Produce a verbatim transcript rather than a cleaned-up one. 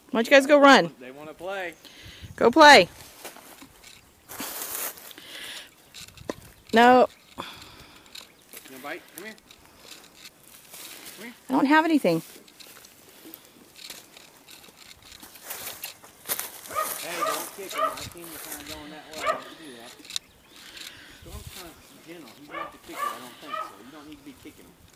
Why don't you guys go run? They want to play. Go play. No. You want a bite? Come here. Come here. I don't have anything. Hey, don't kick him. I seen you kind of going that way. Don't do that. So I'm kind of gentle. He wants to kick it. I don't think so. You don't need to be kicking him.